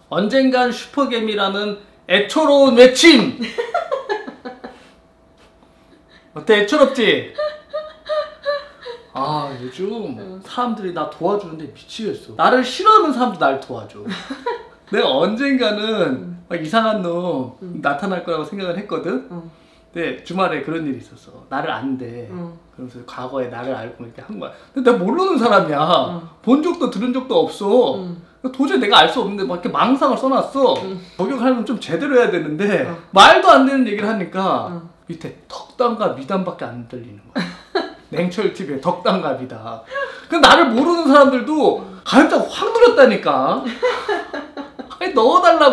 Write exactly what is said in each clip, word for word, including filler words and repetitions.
언젠간 슈퍼개미라는 애초로운 외침! 어때? 애초롭지? 아 요즘 사람들이 나 도와주는데 미치겠어. 나를 싫어하는 사람도 날 도와줘. 내가 언젠가는 막 이상한 놈 나타날 거라고 생각을 했거든? 근데 주말에 그런 일이 있었어. 나를 안대. 응. 그러면서 과거에 나를 알고 이렇게 한 거야. 근데 내가 모르는 사람이야. 응. 본 적도 들은 적도 없어. 응. 도저히 내가 알 수 없는데 막 이렇게 망상을 써놨어. 응. 저격하려면 좀 제대로 해야 되는데 응. 말도 안 되는 얘기를 하니까 응. 밑에 덕담과 미담밖에 안 들리는 거야. 냉철티비의 덕담과 미담. 그 나를 모르는 사람들도 가입자가 확 늘었다니까. 아니 넣어달라고.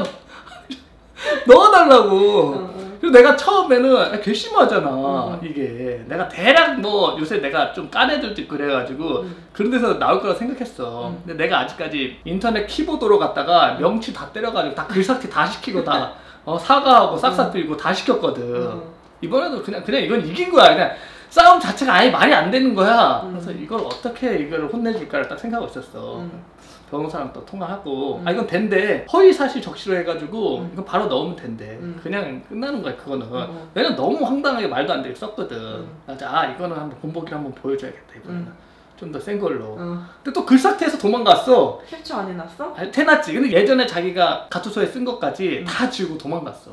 넣어달라고. 응. 그리고 내가 처음에는 괘씸하잖아. 음. 이게 내가 대략 뭐 요새 내가 좀 깐 애들도 있고 그래가지고 음. 그런 데서 나올 거라 생각했어. 음. 근데 내가 아직까지 인터넷 키보드로 갔다가 명치 다 때려가지고 다 글삭기 다 시키고 다 어, 사과하고 싹싹 빌고 음. 다 시켰거든. 음. 이번에도 그냥 그냥 이건 이긴 거야. 그냥 싸움 자체가 아예 말이 안 되는 거야. 음. 그래서 이걸 어떻게 이걸 혼내줄까를 딱 생각하고 있었어. 음. 변호사랑 또 통화하고 음. 아 이건 된대. 허위사실 적시로 해가지고 음. 이건 바로 넣으면 된대. 음. 그냥 끝나는 거야 그거는. 음. 왜냐면 너무 황당하게 말도 안 되게 썼거든. 음. 그래서 아 이거는 한번 본보기를 한번 보여줘야겠다 이번에는. 음. 좀 더 센 걸로. 음. 근데 또 글삭태에서 도망갔어. 캡처 안 해놨어? 아니, 해놨지. 근데 예전에 자기가 가투소에 쓴 것까지 음. 다 지우고 도망갔어.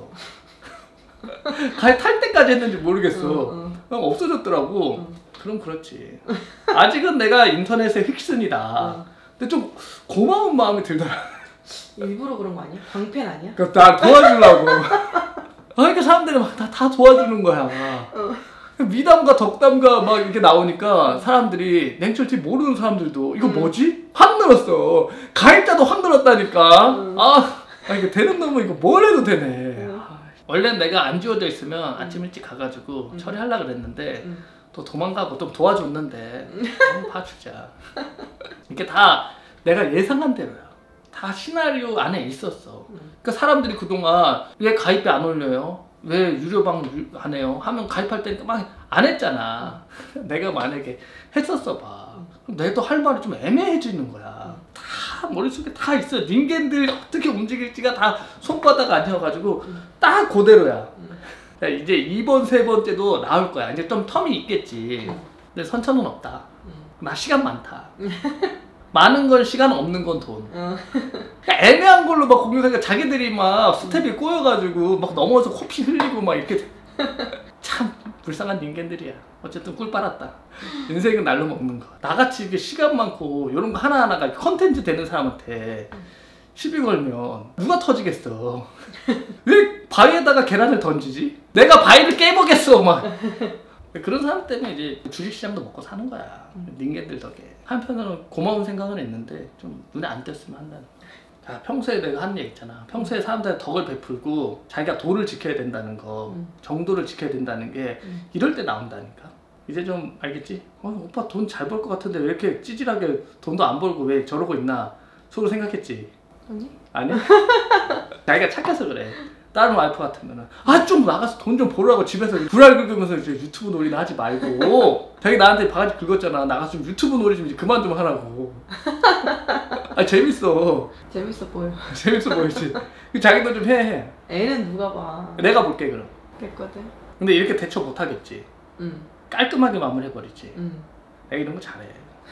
가에 탈 때까지 했는지 모르겠어. 음, 음. 없어졌더라고. 음. 그럼 그렇지. 아직은 내가 인터넷의 힉슨이다. 음. 근데 좀 고마운 마음이 들더라. 일부러 그런 거 아니야? 광팬 아니야? 그러니까 날 도와주려고. 아, 이렇게 사람들이 막 다 다 도와주는 거야. 어. 미담과 덕담과 막 이렇게 나오니까 사람들이 냉철티 모르는 사람들도 이거 음. 뭐지? 확 늘었어. 가입자도 확 늘었다니까. 음. 아, 아 이거 되는 놈은 이거 뭘 해도 되네. 음. 아, 원래는 내가 안 지워져 있으면 아침 일찍 가가지고 음. 처리하려고 그랬는데 음. 또 도망가고 좀 도와줬는데 한번 봐주자. 이게 다 내가 예상한 대로야. 다 시나리오 안에 있었어. 그러니까 사람들이 그동안 왜 가입비 안 올려요? 왜 유료방 안 해요? 하면 가입할 때니까 막 안 했잖아. 내가 만약에 했었어 봐. 그럼 내도 할 말이 좀 애매해지는 거야. 다 머릿속에 다 있어. 닌겐들 어떻게 움직일지가 다 손바닥 아니어가지고 딱 그대로야. 이제 이 번, 세 번째도 나올 거야. 이제 좀 텀이 있겠지. 근데 선천은 없다. 나 시간 많다. 많은 건 시간, 없는 건 돈. 그러니까 애매한 걸로 막 공유하니까 자기들이 막 스텝이 꼬여가지고 막 넘어서 코피 흘리고 막 이렇게. 참 불쌍한 닌겐들이야. 어쨌든 꿀 빨았다. 인생은 날로 먹는 거. 나같이 이게 시간 많고 이런 거 하나하나가 컨텐츠 되는 사람한테 시비 걸면 누가 터지겠어. 왜 바위에다가 계란을 던지지? 내가 바위를 깨보겠어 막. 그런 사람 때문에 이제 주식시장도 먹고 사는 거야. 닌겐들 덕에. 한편으로는 고마운 생각은 있는데 좀 눈에 안 띄었으면 한다는 거. 자, 평소에 내가 하는 얘기 있잖아. 평소에 사람들한테 덕을 베풀고 자기가 도를 지켜야 된다는 거, 음. 정도를 지켜야 된다는 게 음. 이럴 때 나온다니까. 이제 좀 알겠지? 어, 오빠 돈 잘 벌 것 같은데 왜 이렇게 찌질하게 돈도 안 벌고 왜 저러고 있나 속으로 생각했지? 아니? 아니? 자기가 착해서 그래. 다른 와이프 같으면은 아 좀 나가서 돈 좀 벌으라고 집에서 불알 긁으면서 이제 유튜브 놀이나 하지 말고 자기 나한테 바가지 긁었잖아. 나가서 좀 유튜브 놀이 좀 이제 그만 좀 하라고. 아 재밌어. 재밌어 보여. 재밌어 보이지. 자기도 좀 해. 애는 누가 봐. 내가 볼게 그럼. 됐거든. 근데 이렇게 대처 못 하겠지. 응. 깔끔하게 마무리해버리지. 응. 내가 이런 거 잘해.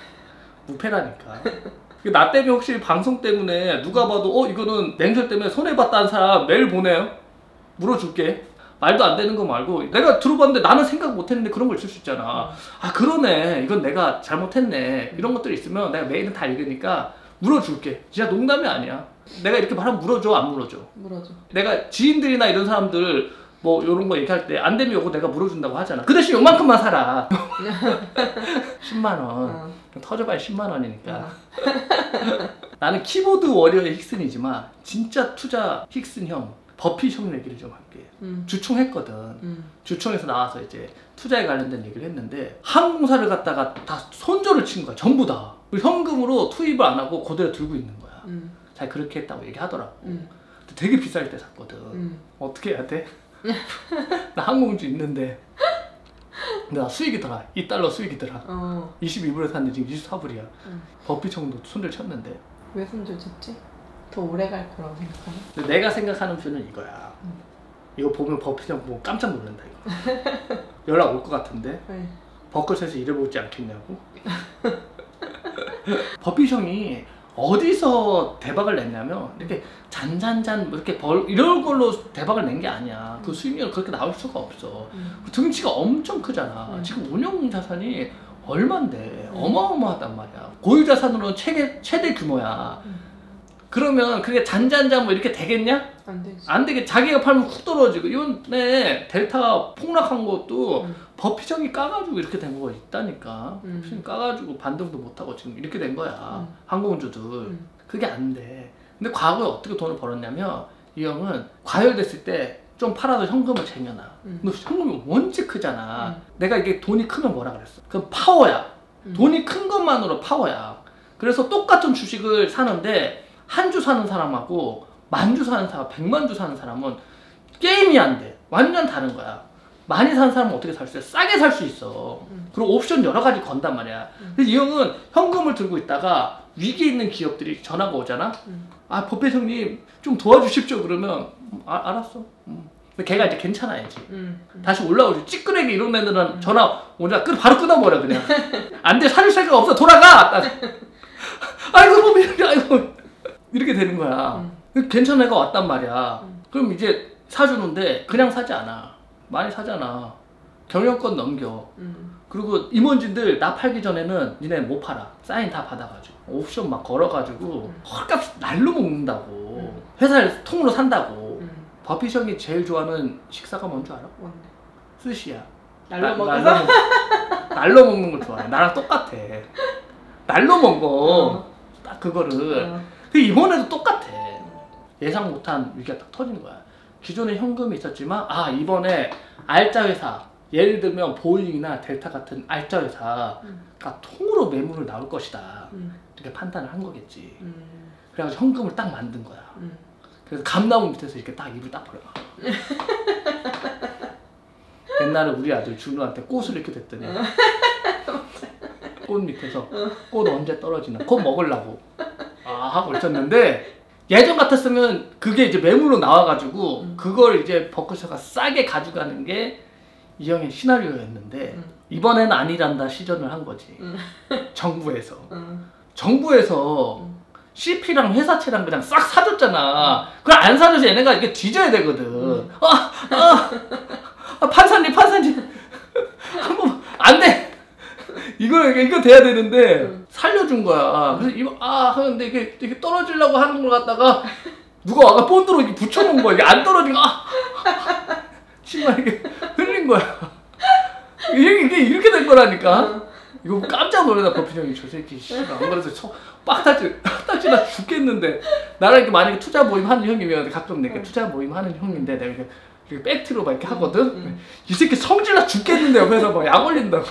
무패라니까. 나 때문에 혹시 방송 때문에 누가 봐도 어 이거는 냉철 때문에 손해봤다는 사람 메일 보내요. 물어줄게. 말도 안 되는 거 말고 내가 들어봤는데 나는 생각 못했는데 그런 거 있을 수 있잖아. 아 그러네. 이건 내가 잘못했네. 이런 것들이 있으면 내가 메일은 다 읽으니까 물어줄게. 진짜 농담이 아니야. 내가 이렇게 말하면 물어줘 안 물어줘? 물어줘. 내가 지인들이나 이런 사람들 뭐 요런 거 얘기할 때 안 되면 요거 내가 물어준다고 하잖아. 그 대신 요만큼만 사라. 십만 원. 어. 터져봐야 십만 원이니까. 어. 나는 키보드 워리어의 힉슨이지만 진짜 투자 힉슨 형 버핏 형 얘기를 좀 할게. 음. 주총했거든. 음. 주총에서 나와서 이제 투자에 관련된 얘기를 했는데 항공사를 갖다가 다 손절을 친 거야. 전부 다. 현금으로 투입을 안 하고 그대로 들고 있는 거야. 음. 잘 그렇게 했다고 얘기하더라고. 음. 되게 비쌀 때 샀거든. 음. 어떻게 해야 돼? 나 항공주 있는데 나 수익이더라. 이 달러 수익이더라. 어. 이십이 불에 샀는데 지금 이십사 불이야. 응. 버핏 형도 손절 쳤는데. 왜 손절 쳤지? 더 오래 갈 거라고 생각하나? 근데 내가 생각하는 표는 이거야. 음. 이거 보면 법희정 보고 깜짝 놀란다 이거. 연락 올 것 같은데? 네. 벚꽃에서 일해보지 않겠냐고? 법희정이 어디서 대박을 냈냐면 이렇게 잔잔잔 뭐 이렇게 벌 이런 걸로 대박을 낸 게 아니야. 그 수익률 그렇게 나올 수가 없어. 음. 등치가 엄청 크잖아. 음. 지금 운용 자산이 얼만데 음. 어마어마하단 말이야. 고유 자산으로 최대 최대 규모야. 음. 그러면 그게 잔잔잔 뭐 이렇게 되겠냐? 안 되지. 안 되게 자기가 팔면 훅 떨어지고 이번에 델타 폭락한 것도 음. 법희정이 까가지고 이렇게 된 거가 있다니까. 음. 법희정이 까가지고 반등도 못하고 지금 이렇게 된 거야. 음. 항공주들. 음. 그게 안 돼. 근데 과거에 어떻게 돈을 벌었냐면 이 형은 과열됐을 때 좀 팔아서 현금을 쟁여놔. 음. 근데 현금이 원체 크잖아. 음. 내가 이게 돈이 크면 뭐라 그랬어? 그럼 파워야. 음. 돈이 큰 것만으로 파워야. 그래서 똑같은 주식을 사는데 한 주 사는 사람하고 만 주 사는 사람, 백만 주 사는 사람은 게임이 안 돼. 완전 다른 거야. 많이 사는 사람은 어떻게 살 수 있어? 싸게 살 수 있어. 음. 그리고 옵션 여러 가지 건단 말이야. 음. 그래서 이 형은 현금을 들고 있다가 위기에 있는 기업들이 전화가 오잖아? 음. 아, 법회장님 좀 도와주십시오. 그러면 음, 아, 알았어. 음. 근데 걔가 이제 괜찮아야지. 음. 음. 다시 올라오지. 찌끄레기 이런 애들은 전화 오자 끊 바로 끊어버려 그냥. 안 돼. 살릴 생각 없어. 돌아가. 아이고 법회장님 아이고 이렇게 되는 거야. 음. 괜찮은 애가 왔단 말이야. 음. 그럼 이제 사주는데 그냥 사지 않아. 많이 사잖아. 경영권 넘겨. 음. 그리고 임원진들 나 팔기 전에는 니네 못 팔아. 사인 다 받아가지고 옵션 막 걸어가지고 음. 헐값 날로 먹는다고. 음. 회사를 통으로 산다고. 음. 버피형이 제일 좋아하는 식사가 뭔지 알아? 뭔데? 스시야. 날로 나- 먹어서? 날로, 먹, 날로 먹는 걸 좋아해. 나랑 똑같아. 날로 먹어. 어. 딱 그거를. 어. 근데 이번에도 똑같아. 예상 못한 위기가 딱 터진 거야. 기존에 현금이 있었지만 아 이번에 알짜 회사 예를 들면 보잉이나 델타 같은 알짜 회사가 음. 통으로 매물을 나올 것이다. 음. 이렇게 판단을 한 거겠지. 음. 그래가지고 현금을 딱 만든 거야. 음. 그래서 감나무 밑에서 이렇게 딱 입을 딱 벌려. 옛날에 우리 아들 준우한테 꽃을 이렇게 됐더니 꽃 밑에서 꽃 언제 떨어지나 꽃 먹으려고 아 하고 있었는데 예전 같았으면 그게 이제 매물로 나와가지고 음. 그걸 이제 버크셔가 싸게 가져가는 게 이 형의 시나리오였는데 음. 이번에는 아니란다 시전을 한 거지. 음. 정부에서 음. 정부에서 음. 씨피랑 회사채랑 그냥 싹 사줬잖아. 그걸 안 사줘서 얘네가 이게 뒤져야 되거든. 음. 아, 아, 아, 판사님, 판사님. 한번, 안 돼! 이거, 이거 돼야 되는데, 음. 살려준 거야. 그래서 이거, 아, 하는데 이게, 이게 떨어지려고 하는 걸 갖다가, 누가 와가 본드로 이렇게 붙여놓은 거야. 이게 안 떨어지고, 아! 정말 이게 흘린 거야. 이게, 이게 이렇게 된 거라니까. 이거 깜짝 놀라다 버피형이 저 새끼 씨안 그래서 빡딱지 빡딱지나 죽겠는데 나랑 이렇게 만약에 투자 모임 하는 형이면 가끔 내가 응. 투자 투자 모임 하는 형인데 내가 이렇게, 이렇게 백트로 막 이렇게 하거든. 응. 이 새끼 성질나 죽겠는데 옆에서 막 약 올린다고.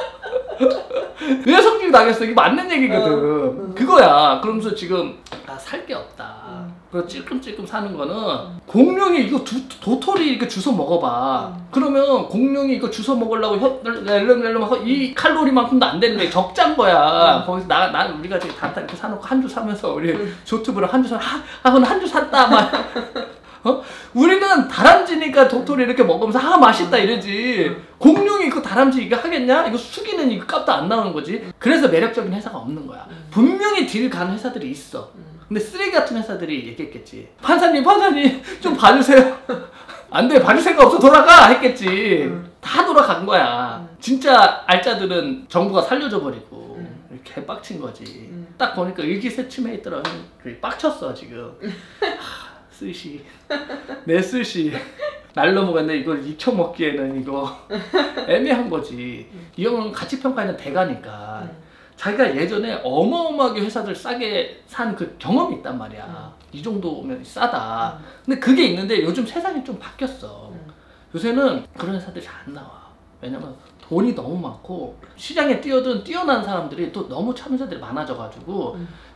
왜 성질 나겠어? 이게 맞는 얘기거든. 응. 그거야. 그러면서 지금 나 살 게 없다. 응. 그래서 찔끔찔끔 사는 거는 공룡이 이거 두, 도토리 이렇게 주워 먹어봐. 응. 그러면 공룡이 이거 주워 먹으려고 혀 낼름낼름 하고 이 칼로리만큼도 안 되는데 적자인 거야. 응. 거기서 나, 나 우리가 지금 다 이렇게 사놓고 한 주 사면서 우리 응. 조트브를 한 주 사, 아, 아, 오늘 한 주 샀다. 막. 어? 우리는 다람쥐니까 도토리 이렇게 먹으면서 아 맛있다 이러지. 응. 공룡이 그 다람쥐 이거 하겠냐? 이거 숙이는 이거 값도 안 나오는 거지. 그래서 매력적인 회사가 없는 거야. 응. 분명히 딜 가는 회사들이 있어. 음. 근데 쓰레기 같은 회사들이 얘기했겠지. 판사님, 판사님, 좀 봐주세요. 안 돼, 봐줄 생각 없어, 돌아가! 했겠지. 음. 다 돌아간 거야. 음. 진짜 알짜들은 정부가 살려줘 버리고, 음. 개빡친 거지. 음. 딱 보니까 일기세침에 있더라. 빡쳤어, 지금. 하, 스시. 내 스시. 날로 먹었는데 이걸 익혀먹기에는 이거 애매한 거지. 이 형은 가치평가에는 대가니까. 음. 자기가 예전에 어마어마하게 회사들 싸게 산 그 경험이 있단 말이야. 음. 이 정도면 싸다. 음. 근데 그게 있는데 요즘 세상이 좀 바뀌었어. 음. 요새는 그런 회사들이 잘 안 나와. 왜냐면 돈이 너무 많고 시장에 뛰어든 뛰어난 사람들이 또 너무 참여자들이 많아져가지고 음.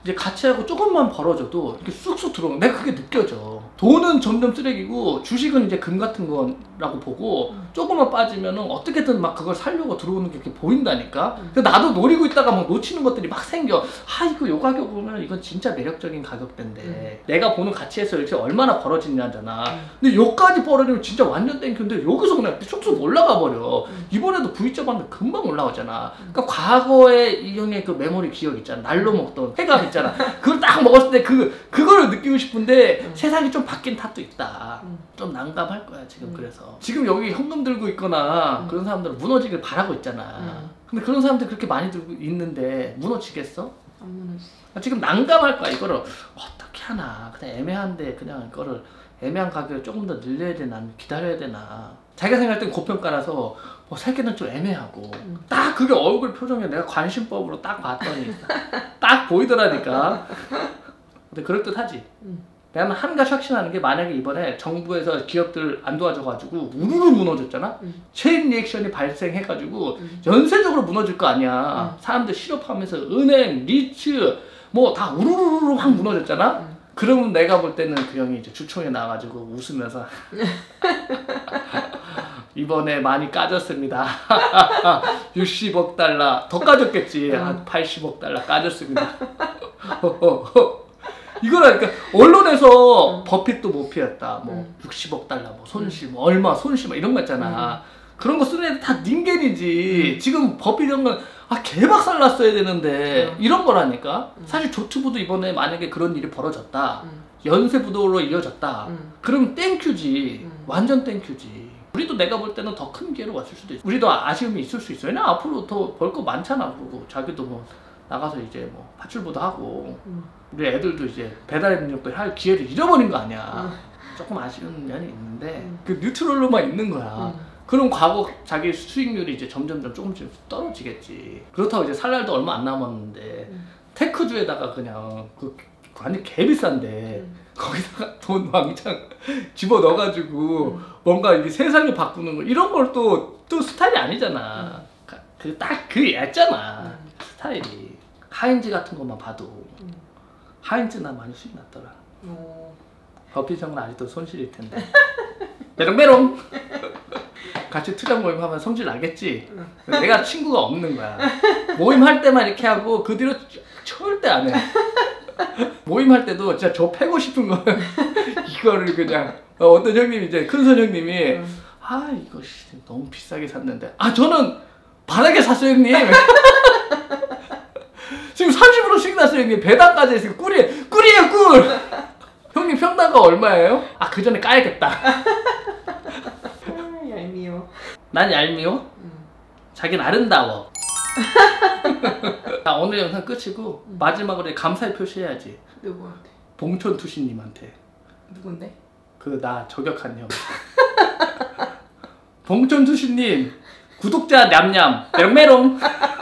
이제 같이 하고 조금만 벌어져도 이렇게 쑥쑥 들어오는 내가 그게 느껴져. 돈은 점점 쓰레기고 주식은 이제 금 같은 거라고 보고 음. 조금만 빠지면은 어떻게든 막 그걸 살려고 들어오는 게 이렇게 보인다니까. 음. 근데 나도 노리고 있다가 막 놓치는 것들이 막 생겨. 아 이거 요 가격 보면 이건 진짜 매력적인 가격대인데 음. 내가 보는 가치에서 이렇게 얼마나 벌어지냐잖아. 음. 근데 요까지 벌어지면 진짜 완전 땡큐인데 여기서 그냥 쑥쑥 올라가 버려. 음. 이번에도 V자 봤는데 금방 올라가잖아. 음. 그러니까 과거에 이 형의 그 메모리 기억 있잖아. 날로 먹던 쾌감 있잖아. 그걸 딱 먹었을 때 그 그거를 느끼고 싶은데 음. 세상이 좀 바뀐 탓도 있다. 음. 좀 난감할 거야 지금. 음. 그래서 지금 여기 현금 들고 있거나 음. 그런 사람들은 무너지길 바라고 있잖아. 음. 근데 그런 사람들 그렇게 많이 들고 있는데 무너지겠어? 안 무너지지. 지금 난감할 거야. 이거를 어떻게 하나. 그냥 애매한데 그냥 이거를 애매한 가격을 조금 더 늘려야 되나 기다려야 되나. 자기가 생각할 땐 고평가라서 뭐 살기는 좀 애매하고 음. 딱 그게 얼굴 표정에 내가 관심법으로 딱 봤더니 딱 보이더라니까. 근데 그럴듯하지. 음. 내가 한 가지 확신하는 게 만약에 이번에 정부에서 기업들 안 도와줘가지고 우르르 무너졌잖아. 음. 체인 리액션이 발생해가지고 음. 연쇄적으로 무너질 거 아니야. 음. 사람들 실업하면서 은행, 리츠 뭐 다 우르르르 확 무너졌잖아. 음. 그러면 내가 볼 때는 그 형이 이제 주총에 나와가지고 웃으면서 이번에 많이 까졌습니다. 육십억 달러 더 까졌겠지. 음. 한 팔십억 달러 까졌습니다. 이거라니까 언론에서 음. 버핏도 못 피했다. 뭐 음. 육십억 달러 뭐 손실, 뭐 얼마 손실 뭐 이런 거 있잖아. 음. 그런 거 쓰는 애들 다 닌겐이지. 음. 지금 버핏 이런 건 아 개박살 났어야 되는데 음. 이런 거라니까. 음. 사실 조투부도 이번에 만약에 그런 일이 벌어졌다. 음. 연쇄부도로 이어졌다. 음. 그럼 땡큐지. 음. 완전 땡큐지. 우리도 내가 볼 때는 더 큰 기회로 왔을 수도 있어. 우리도 아쉬움이 있을 수 있어. 왜냐 앞으로 더 벌 거 많잖아. 그리고 자기도 뭐 나가서 이제 뭐 파출부도 하고 음. 우리 애들도 이제 배달의 민족도 할 기회를 잃어버린 거 아니야. 음. 조금 아쉬운 면이 있는데 음. 그 뉴트럴로만 있는 거야. 음. 그럼 과거 자기 수익률이 이제 점점점 조금씩 떨어지겠지. 그렇다고 이제 살 날도 얼마 안 남았는데 음. 테크주에다가 그냥 그 완전 개 비싼데 음. 거기다가 돈 왕창 집어 넣어가지고 음. 뭔가 이게 세상을 바꾸는 거 이런 걸 또 또 스타일이 아니잖아. 음. 그 딱 그 얇잖아. 음. 스타일이. 하인즈 같은 것만 봐도 음. 하인즈나 많이 수익 났더라. 오. 버핏 형은 아직도 손실일 텐데. 메롱메롱. 같이 투자 모임 하면 성질 나겠지. 응. 내가 친구가 없는 거야. 모임 할 때만 이렇게 하고 그 뒤로 절대 안 해. 모임 할 때도 진짜 저 패고 싶은 거 이거를 그냥 어떤 형님이 이제 큰손 형님이 응. 아 이거 너무 비싸게 샀는데 아 저는 바닥에 샀어요 형님. 지금 삼십 퍼센트 수익 났어요 형님. 배당까지 해서 꿀이에요. 꿀이에요 꿀. 형님 평당가 얼마예요? 아 그 전에 까야겠다. 얄미워. 난 얄미워? 응. 자기는 아름다워. 자 오늘 영상 끝이고 응. 마지막으로 감사의 표시해야지. 누구한테? 봉천투시님한테. 누군데? 그 나 저격한 형. 봉천투시님 구독자 냠냠 메롱메롱.